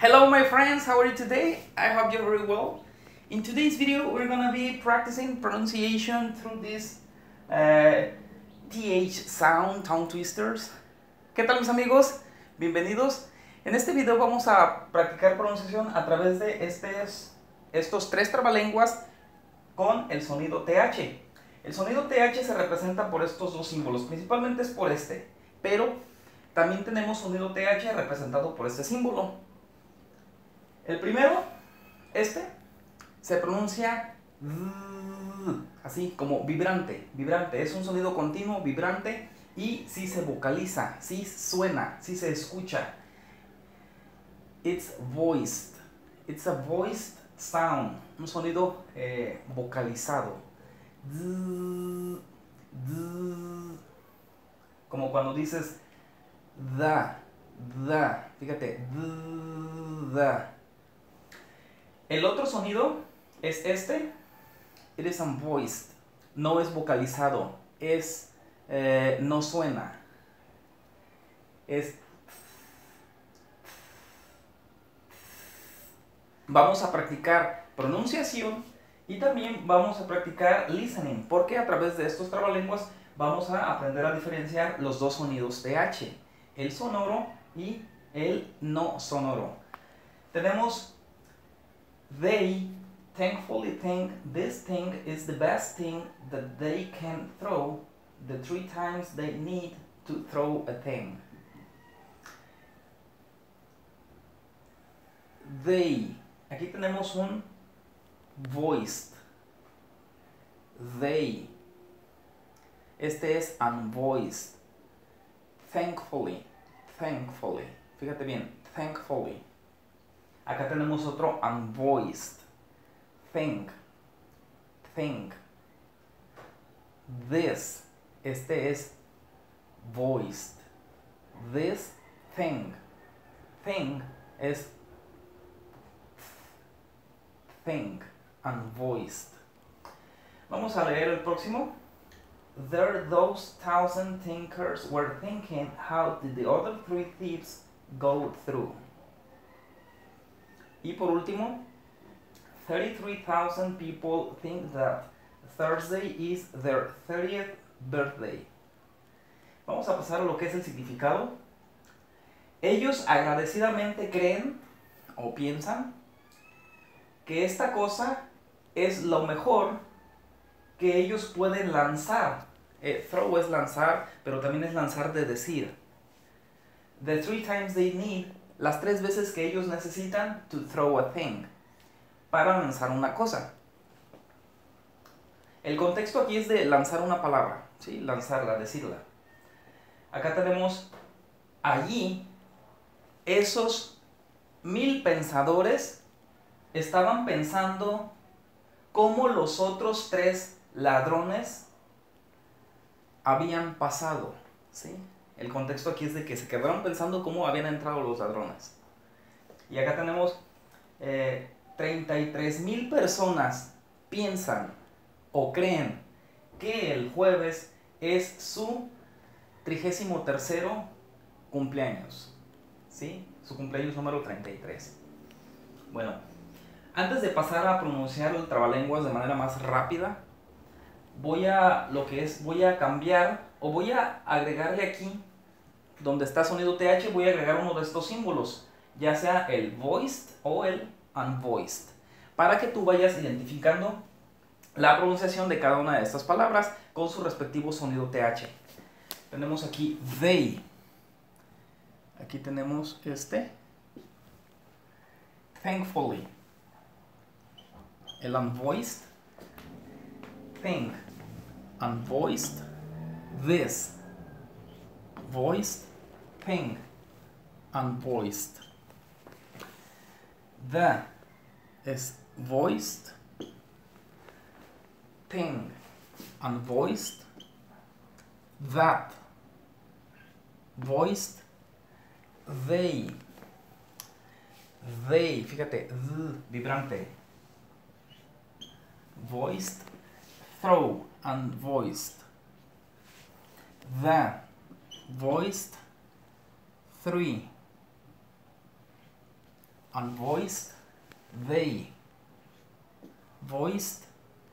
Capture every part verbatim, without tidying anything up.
Hello my friends, how are you today? I hope you're very well. In today's video we're gonna be practicing pronunciation through these uh, T H sound, tongue twisters. ¿Qué tal mis amigos? Bienvenidos. En este video vamos a practicar pronunciación a través de estos, estos tres trabalenguas con el sonido T H. El sonido T H se representa por estos dos símbolos, principalmente es por este, pero también tenemos sonido T H representado por este símbolo. El primero, este, se pronuncia así, como vibrante, vibrante, es un sonido continuo, vibrante, y sí se vocaliza, sí suena, sí se escucha. It's voiced, it's a voiced sound, un sonido eh, vocalizado. Como cuando dices da, da, fíjate, da. El otro sonido es este, it is unvoiced, no es vocalizado, es, eh, no suena, es. Vamos a practicar pronunciación y también vamos a practicar listening, porque a través de estos trabalenguas vamos a aprender a diferenciar los dos sonidos T H, el sonoro y el no sonoro. Tenemos they thankfully think this thing is the best thing that they can throw the three times they need to throw a thing. They, aquí tenemos un voiced, they, este es unvoiced, thankfully, thankfully, fíjate bien, thankfully. Acá tenemos otro unvoiced, think, think. This, este es voiced, this thing, thing es think, unvoiced. Vamos a leer el próximo. There those thousand thinkers were thinking, how did the other three thieves go through? Y por último, thirty-three thousand people think that Thursday is their thirtieth birthday. Vamos a pasar a lo que es el significado. Ellos agradecidamente creen o piensan que esta cosa es lo mejor que ellos pueden lanzar. Eh, throw es lanzar, pero también es lanzar de decir. The three times they need, las tres veces que ellos necesitan to throw a thing, para lanzar una cosa. El contexto aquí es de lanzar una palabra, ¿sí? Lanzarla, decirla. Acá tenemos allí, esos mil pensadores estaban pensando cómo los otros tres ladrones habían pasado, ¿sí? El contexto aquí es de que se quedaron pensando cómo habían entrado los ladrones. Y acá tenemos eh, treinta y tres mil personas piensan o creen que el jueves es su trigésimo tercero cumpleaños, ¿sí? Su cumpleaños número treinta y tres. Bueno, antes de pasar a pronunciar el trabalenguas de manera más rápida, voy a lo que es, voy a cambiar o voy a agregarle aquí, donde está sonido T H, voy a agregar uno de estos símbolos, ya sea el voiced o el unvoiced, para que tú vayas identificando la pronunciación de cada una de estas palabras con su respectivo sonido T H. Tenemos aquí they, aquí tenemos este, thankfully, el unvoiced, think, unvoiced, this, voiced, thing, unvoiced. The es voiced, thing, unvoiced, that, voiced, they, they, fíjate, th, vibrante, voiced, throw, unvoiced, the, voiced, three, unvoiced, they, voiced,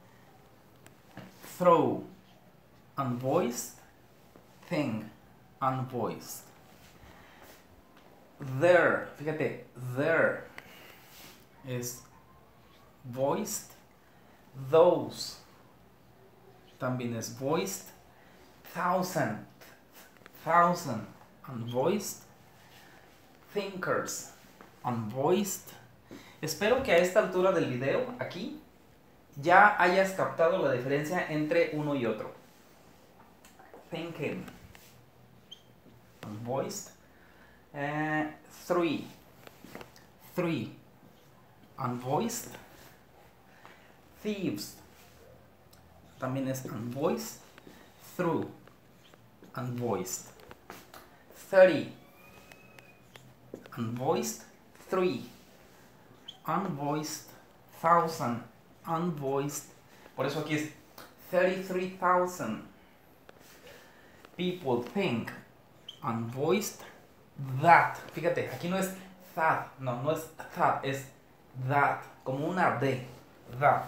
throw, unvoiced, thing, unvoiced. There, fíjate, there es voiced, those también es voiced, thousand, thousand, unvoiced, thinkers, unvoiced. Espero que a esta altura del video, aquí, ya hayas captado la diferencia entre uno y otro. Thinking, unvoiced. Uh, three, three, unvoiced. Thieves, también es unvoiced. Through, unvoiced. Thirty, unvoiced. Three, unvoiced. Thousand, unvoiced. Por eso aquí es thirty-three thousand. People think, unvoiced. That, fíjate, aquí no es that, no, no es that, es that, como una D, that.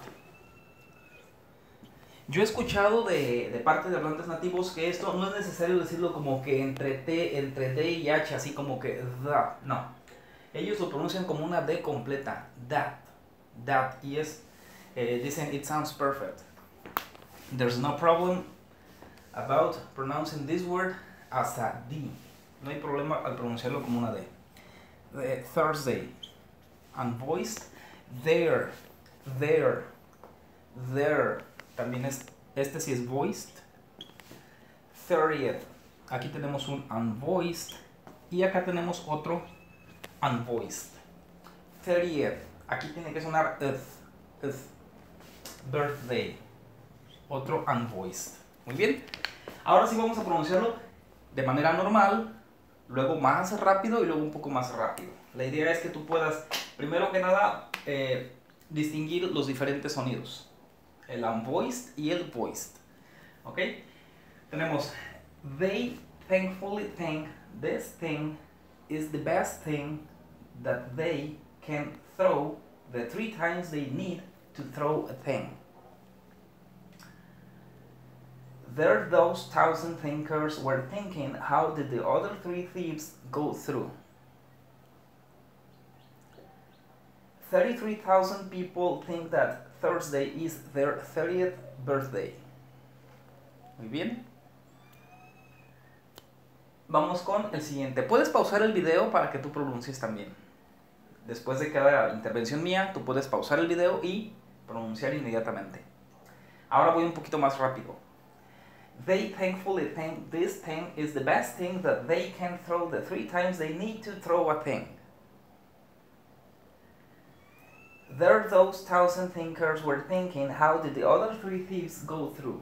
Yo he escuchado de, de parte de hablantes nativos que esto no es necesario decirlo como que entre T, entre D y H, así como que that, no. Ellos lo pronuncian como una D completa, that, that, y es, eh, dicen, it sounds perfect. There's no problem about pronouncing this word as a D. No hay problema al pronunciarlo como una D. The Thursday, unvoiced. There, there, there. También es, este sí es voiced. thirtieth. Aquí tenemos un unvoiced. Y acá tenemos otro unvoiced. thirtieth. Aquí tiene que sonar th, th. Birthday. Otro unvoiced. Muy bien. Ahora sí vamos a pronunciarlo de manera normal. Luego más rápido y luego un poco más rápido. La idea es que tú puedas, primero que nada, eh, distinguir los diferentes sonidos. El unvoiced y el voiced. ¿Ok? Tenemos, they thankfully think this thing is the best thing that they can throw the three times they need to throw a thing. There those thousand thinkers were thinking, how did the other three thieves go through? thirty-three thousand people think that Thursday is their thirtieth birthday. Muy bien. Vamos con el siguiente. Puedes pausar el video para que tú pronuncies también. Después de cada intervención mía, tú puedes pausar el video y pronunciar inmediatamente. Ahora voy un poquito más rápido. They thankfully think this thing is the best thing that they can throw the three times they need to throw a thing. There those thousand thinkers were thinking, how did the other three thieves go through?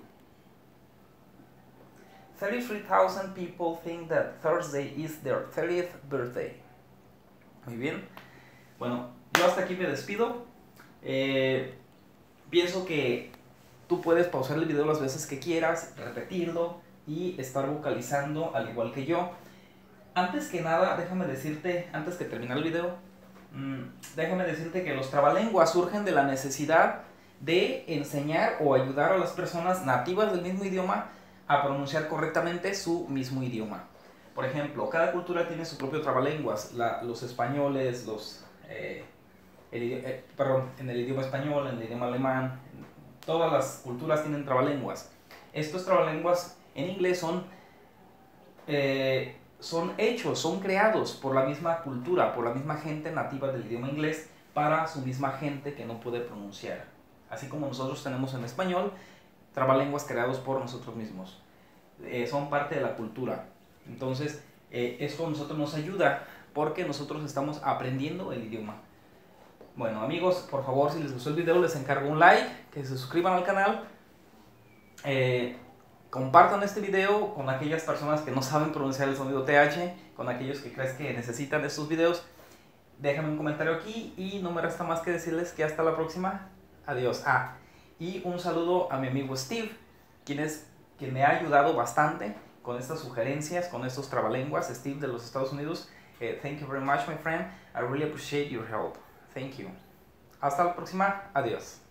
thirty-three thousand people think that Thursday is their thirtieth birthday. Muy bien. Bueno, yo hasta aquí me despido. Eh, pienso que tú puedes pausar el video las veces que quieras, repetirlo y estar vocalizando al igual que yo. Antes que nada, déjame decirte, antes que terminar el video, mmm, déjame decirte que los trabalenguas surgen de la necesidad de enseñar o ayudar a las personas nativas del mismo idioma a pronunciar correctamente su mismo idioma. Por ejemplo, cada cultura tiene su propio trabalenguas. La, los españoles, los, eh, el, eh, perdón, en el idioma español, en el idioma alemán, todas las culturas tienen trabalenguas. Estos trabalenguas en inglés son, eh, son hechos, son creados por la misma cultura, por la misma gente nativa del idioma inglés para su misma gente que no puede pronunciar. Así como nosotros tenemos en español trabalenguas creados por nosotros mismos. Eh, son parte de la cultura. Entonces, eh, esto a nosotros nos ayuda porque nosotros estamos aprendiendo el idioma. Bueno, amigos, por favor, si les gustó el video, les encargo un like, que se suscriban al canal, eh, compartan este video con aquellas personas que no saben pronunciar el sonido T H, con aquellos que crees que necesitan estos videos. Déjame un comentario aquí y no me resta más que decirles que hasta la próxima. Adiós. Ah, y un saludo a mi amigo Steve, quien, es, quien me ha ayudado bastante con estas sugerencias, con estos trabalenguas. Steve de los Estados Unidos Uh, thank you very much, my friend. I really appreciate your help. Thank you. Hasta la próxima. Adiós.